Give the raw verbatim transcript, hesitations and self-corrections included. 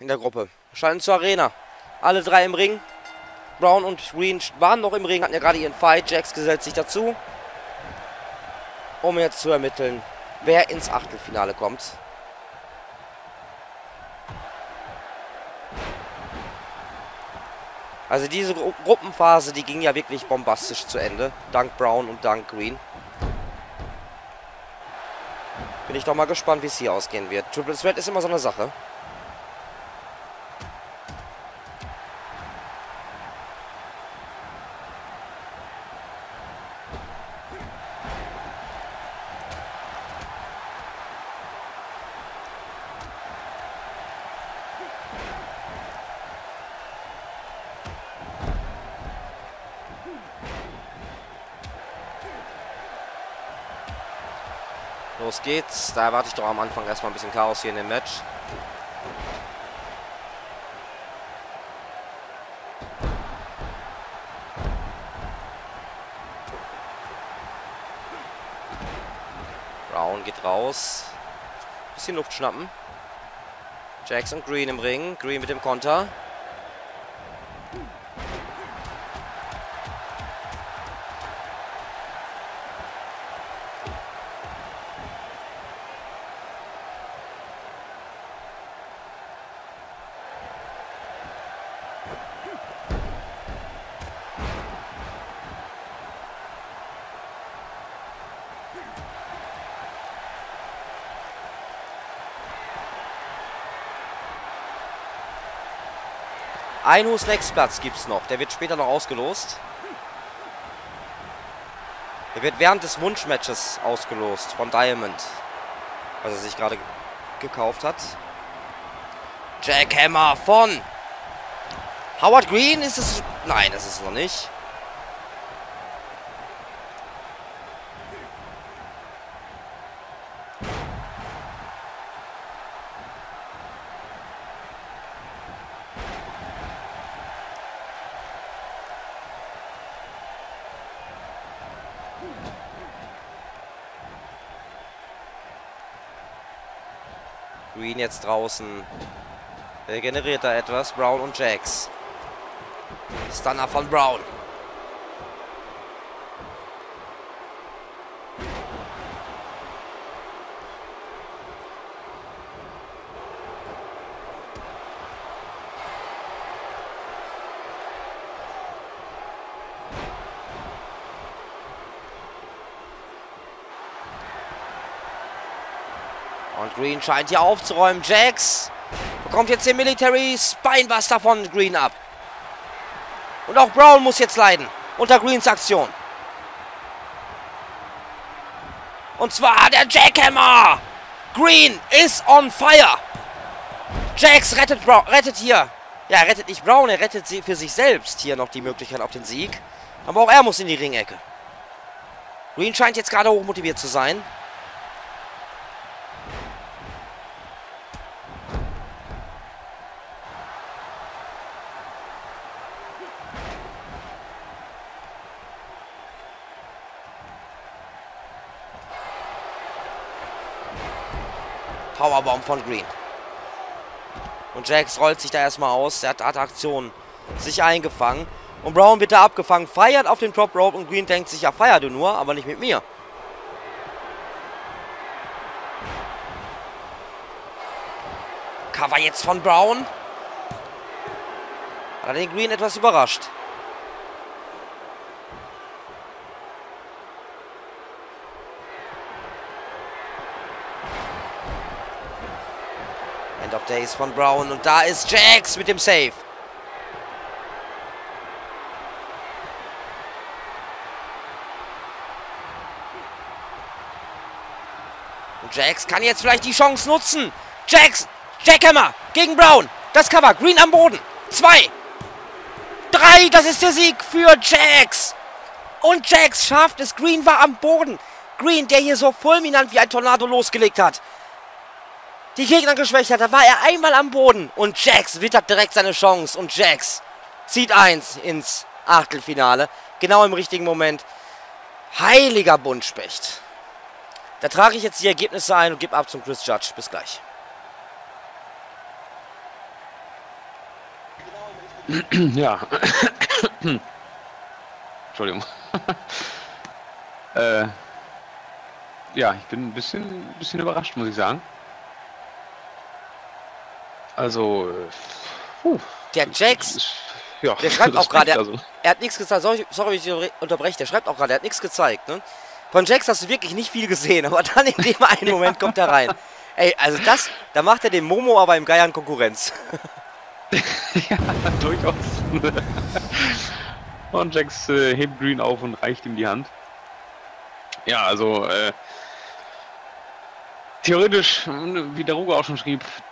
in der Gruppe. Wir schalten zur Arena. Alle drei im Ring. Brown und Green waren noch im Ring, hatten ja gerade ihren Fight. Jax gesellt sich dazu, um jetzt zu ermitteln, wer ins Achtelfinale kommt. Also diese Gru Gruppenphase, die ging ja wirklich bombastisch zu Ende. Dank Brown und dank Green. Bin ich doch mal gespannt, wie es hier ausgehen wird. Triple Threat ist immer so eine Sache. Los geht's. Da erwarte ich doch am Anfang erstmal ein bisschen Chaos hier in dem Match. Brown geht raus. Bisschen Luft schnappen. Jax und Green im Ring. Green mit dem Konter. Ein Who's Next Platz gibt es noch. Der wird später noch ausgelost. Der wird während des Wunschmatches ausgelost von Diamond. Was er sich gerade gekauft hat. Jackhammer von Howard Green. Ist es... Nein, das ist es noch nicht. Green jetzt draußen. Regeneriert da etwas. Brown und Jax. Stunner von Brown. Und Green scheint hier aufzuräumen. Jax bekommt jetzt den Military Spinebuster von Green ab. Und auch Brown muss jetzt leiden. Unter Greens Aktion. Und zwar der Jackhammer. Green is on fire. Jax rettet, Brown, rettet hier. Ja, er rettet nicht Brown, er rettet sie für sich selbst hier noch die Möglichkeit auf den Sieg. Aber auch er muss in die Ringecke. Green scheint jetzt gerade hochmotiviert zu sein. Powerbomb von Green. Und Jax rollt sich da erstmal aus. Er hat Art Aktion sich eingefangen. Und Brown wird da abgefangen. Feiert auf den Top Rope. Und Green denkt sich, ja, feier du nur, aber nicht mit mir. Cover jetzt von Brown. Hat er den Green etwas überrascht. End of Days von Brown. Und da ist Jax mit dem Save. Und Jax kann jetzt vielleicht die Chance nutzen. Jax, Jackhammer gegen Brown. Das Cover. Green am Boden. Zwei. Drei. Das ist der Sieg für Jax. Und Jax schafft es. Green war am Boden. Green, der hier so fulminant wie ein Tornado losgelegt hat. Die Gegner geschwächt hat, da war er einmal am Boden. Und Jax wittert direkt seine Chance. Und Jax zieht eins ins Achtelfinale. Genau im richtigen Moment. Heiliger Buntspecht. Da trage ich jetzt die Ergebnisse ein und gebe ab zum Chris Judge. Bis gleich. Ja. Entschuldigung. äh, ja, ich bin ein bisschen, ein bisschen überrascht, muss ich sagen. Also, äh, puh, Der Jax, ist, ja, der schreibt auch Respekt, gerade, er, also. er hat nichts gesagt. Sorry, sorry, wenn ich unterbreche. Der schreibt auch gerade, er hat nichts gezeigt. Ne? Von Jax hast du wirklich nicht viel gesehen, aber dann in dem einen Moment kommt er rein. Ey, also das, da macht er dem Momo aber im Geiern Konkurrenz. Ja, durchaus. Und Jax äh, hebt Green auf und reicht ihm die Hand. Ja, also äh, theoretisch, wie der Ruger auch schon schrieb,